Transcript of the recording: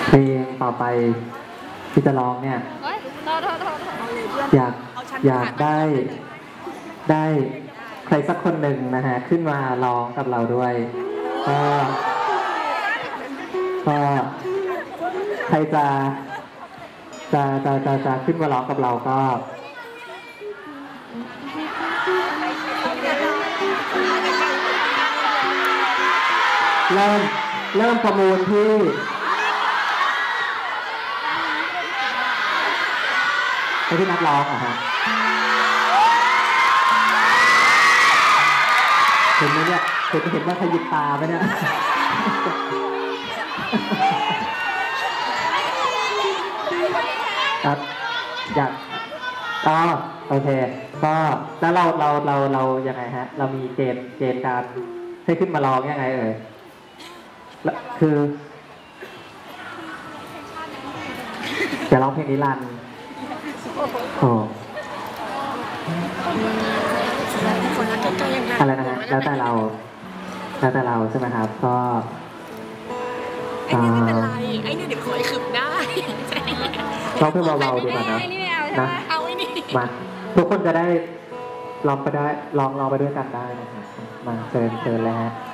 เพลงต่อไปที่จะร้องเนี่ยอยากได้ใครสักคนหนึ่งนะฮะขึ้นมาร้องกับเราด้วยก็ใครจะขึ้นมาร้องกับเราก็เริ่มประมูลที่ที่นักร้องเหรอฮะเห็นไหมเนี่ยเห็นว่าขยิบตาไหมเนี่ยครับอยากโอเคก็แล้วเรายังไงฮะเรามีเกณฑ์การให้ขึ้นมาร้องยังไงคือจะร้องเพลงนิรันดร์อะไรนะฮะแล้วแต่เราใช่ไหมครับก็ไอ้นี่ไม่เป็นไรไอ้นี่เดี๋ยวคอยขึบได้ร้องเพื่อเบาๆดีกว่านะเอาไอ้นี่มาทุกคนจะได้ร้องไปด้วยกันได้นะครับมาเชิญแล้ว